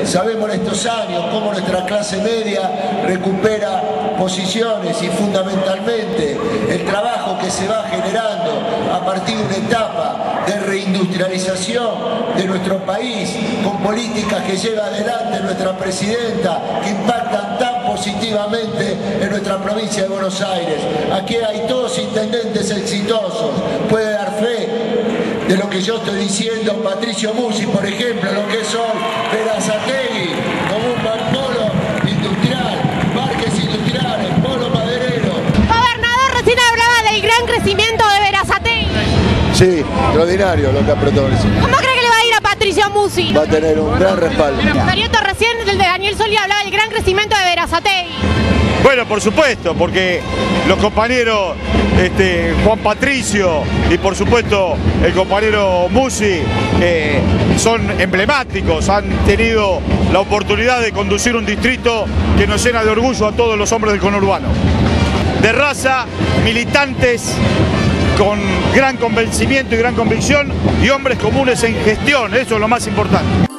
Sabemos en estos años cómo nuestra clase media recupera posiciones y fundamentalmente el trabajo que se va generando a partir de una etapa de reindustrialización de nuestro país, con políticas que lleva adelante nuestra presidenta, que impactan tan positivamente en nuestra provincia de Buenos Aires. Aquí hay todos intendentes exitosos, puede dar fe de lo que yo estoy diciendo Patricio Musi, por ejemplo, lo que son Berazategui, como un polo industrial, parques industriales, polo maderero. Gobernador, recién hablaba del gran crecimiento de Berazategui. Sí, extraordinario lo que ha protagonizado. ¿Cómo cree que le va a ir a Patricio Musi? Va a tener un gran respaldo. Marioto, recién el de Daniel Scioli hablaba del gran crecimiento de Berazategui. Bueno, por supuesto, porque los compañeros Juan Patricio y por supuesto el compañero Musi son emblemáticos, han tenido la oportunidad de conducir un distrito que nos llena de orgullo a todos los hombres del conurbano. De raza, militantes con gran convencimiento y gran convicción y hombres comunes en gestión, eso es lo más importante.